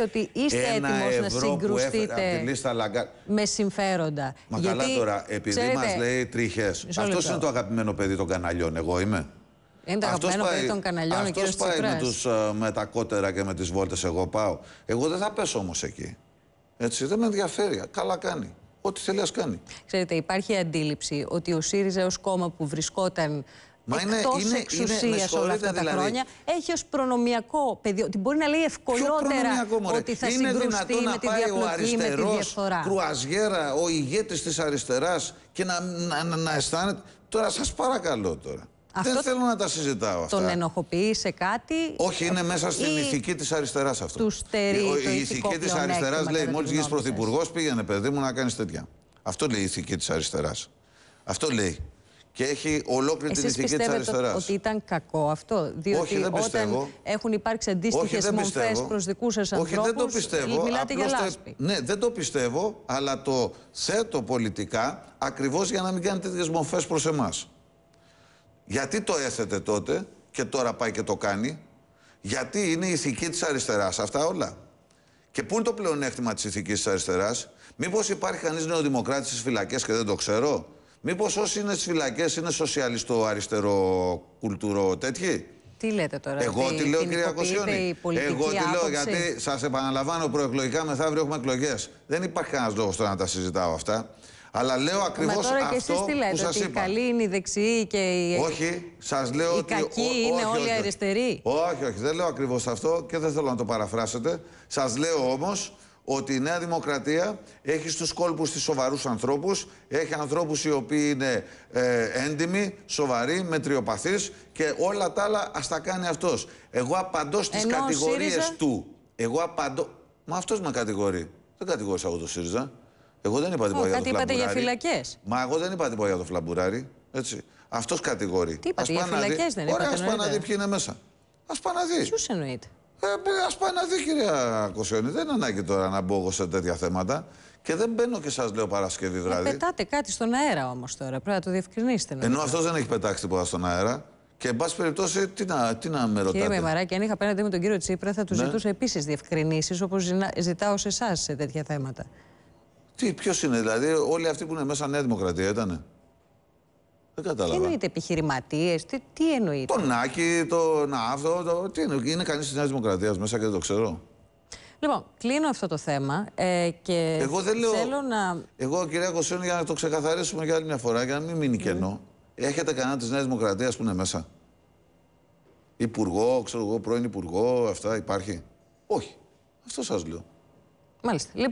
Πιστεύετε ότι είστε έτοιμος να συγκρουστείτε με συμφέροντα? Μα γιατί, καλά τώρα, επειδή ξέρετε, μας λέει τρίχες. Αυτός είναι το αγαπημένο παιδί των καναλιών, εγώ είμαι. Είναι το αγαπημένο παιδί των καναλιών ο κύριος Τσίπρας. Με τα κότερα και με τις βόλτες εγώ πάω. Εγώ δεν θα πέσω όμως εκεί. Έτσι, δεν με ενδιαφέρει. Καλά κάνει. Ό,τι θέλει ας κάνει. Ξέρετε, υπάρχει αντίληψη ότι ο ΣΥΡΙΖΑ ως κόμμα που βρισκόταν εκτός εξουσίας όλα αυτά τα χρόνια, έχει ως προνομιακό πεδίο, ότι μπορεί να λέει ευκολότερα ότι θα συγκρουστεί με τη διαπλοκή, με τη διαφθορά. Κρουαζιέρα, ο ηγέτης της αριστεράς και να αισθάνεται. Τώρα σας παρακαλώ τώρα. Αυτό δεν θέλω να τα συζητάω αυτά. Τον ενοχοποιεί σε κάτι? Όχι, είναι μέσα στην ηθική της αριστεράς αυτό. Του στερεί η ηθική της αριστεράς λέει: μόλις γίνεις πρωθυπουργός, πήγαινε παιδί μου να κάνεις τέτοια. Αυτό λέει η ηθική της αριστεράς. Αυτό λέει. Και έχει ολόκληρη την ηθική της αριστεράς. Πιστεύετε ότι ήταν κακό αυτό? Διότι όχι, δεν πιστεύω. Όταν έχουν υπάρξει αντίστοιχες μορφές προς δικούς σας ανθρώπους, όχι, δεν το πιστεύω. Μιλάτε για λάσπη. Ναι, δεν το πιστεύω, αλλά το θέτω πολιτικά ακριβώς για να μην κάνει τέτοιες μορφές προς εμάς. Γιατί το έθετε τότε και τώρα πάει και το κάνει? Γιατί είναι η ηθική της αριστεράς αυτά όλα. Και πού είναι το πλεονέκτημα της ηθικής της αριστεράς? Μήπως υπάρχει κανείς νεοδημοκράτης στις φυλακές και δεν το ξέρω? Μήπως όσοι είναι στις φυλακές είναι σοσιαλιστό, αριστερό, κουλτούρο, τέτοιοι? Τι λέτε τώρα? Εγώ τι λέω, κυρία Κοσιόνη? Εγώ τι λέω, γιατί σας επαναλαμβάνω, προεκλογικά μεθαύριο έχουμε εκλογές. Δεν υπάρχει κανένας λόγος τώρα να τα συζητάω αυτά. Αλλά λέω ακριβώς τώρα και αυτό εσείς τι λέτε, που σας ότι είπα. Οι καλοί είναι οι δεξιοί και οι... Όχι, σας λέω ότι... Οι κακοί είναι όλοι αριστεροί. Όχι, όχι, δεν λέω ακριβώς αυτό και δεν θέλω να το παραφράσετε. Σας λέω όμως ότι η Νέα Δημοκρατία έχει στους κόλπους της σοβαρούς ανθρώπους, έχει ανθρώπους οι οποίοι είναι έντιμοι, σοβαροί, μετριοπαθείς και όλα τα άλλα ας τα κάνει αυτός. Εγώ απαντώ στις κατηγορίες του. Εγώ απαντώ... Μα αυτός με κατηγορεί. Δεν κατηγόρησα εγώ το ΣΥΡΙΖΑ. Εγώ δεν είπα τίποτα για το φλαμπουράρι. Κάτι είπατε για φυλακές. Μα εγώ δεν είπα τίποτα για το φλαμπουράρι. Έτσι. Αυτός κατηγορεί. Τι είπατε για φυλακές, δεν είπατε? Ωραία, ας πάει να δει ποιοι είναι μέσα. Ας πάει να δει. Ποιους εννοείτε? Ας πάει να δει, κυρία Κοσιόνη. Δεν είναι ανάγκη τώρα να μπω εγώ σε τέτοια θέματα. Και δεν μπαίνω και σας λέω Παρασκευή βράδυ. Πετάτε κάτι στον αέρα όμως τώρα. Πρέπει να το διευκρινίσετε. Ενώ αυτός δεν έχει πετάξει τίποτα στον αέρα. Και εν πάση περιπτώσει, τι να με ρωτάτε? Κύριε Μεμαράκη, αν είχα απέναντι με τον κύριο Τσίπρα, θα του ζητούσα επίσης διευκρινήσεις, όπως ζητάω σε εσάς σε τέτοια θέματα. Ποιος είναι, δηλαδή, όλοι αυτοί που είναι μέσα Νέα Δημοκρατία ήτανε? Δεν κατάλαβα. Τι εννοείται, επιχειρηματίες, τι εννοείται? Τον Άκη, τον αυτό, τι εννοείται? Είναι κανείς της Νέας Δημοκρατίας μέσα και δεν το ξέρω. Λοιπόν, κλείνω αυτό το θέμα και εγώ δεν λέω, θέλω να... Εγώ, κυρία Κοσιόνη, για να το ξεκαθαρίσουμε για άλλη μια φορά, για να μην μείνει κενό, έχετε κανένα της Νέας Δημοκρατίας που είναι μέσα? Υπουργό, ξέρω εγώ, πρώην υπουργό, αυτά υπάρχει? Όχι. Αυτό σας λέω. Μάλιστα.